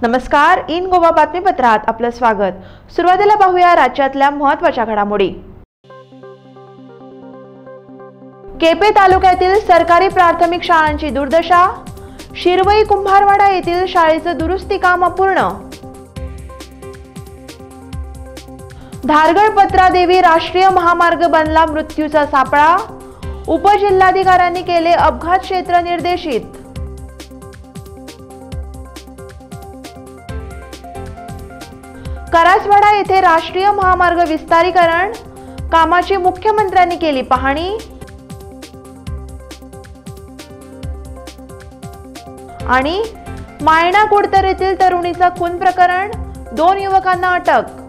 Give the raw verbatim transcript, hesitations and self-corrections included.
नमस्कार, इन गोवा बातमीपत्रात आपलं स्वागत। सुरुवातीला पाहूया राज्यातल्या महत्त्वाच्या घडामोडी। केपे तालुक्यातील सरकारी प्राथमिक शाळांची दुर्दशा, शिरवई कुंभारवाडा येथील शाळेचं दुरुस्ती काम अपूर्ण। धारगड पत्रादेवी राष्ट्रीय महामार्ग बनला मृत्यूचा सापळा, उपजिल्हाधिकाऱ्यांनी केले अपघात क्षेत्र निर्देशित। करासवाडा येथे राष्ट्रीय महामार्ग विस्तारीकरण कामाची मुख्यमंत्र्यांनी केली पाहणी। आणि मायणा कुडतर येथील तरुणीचा खून प्रकरण, दोन युवकांना अटक।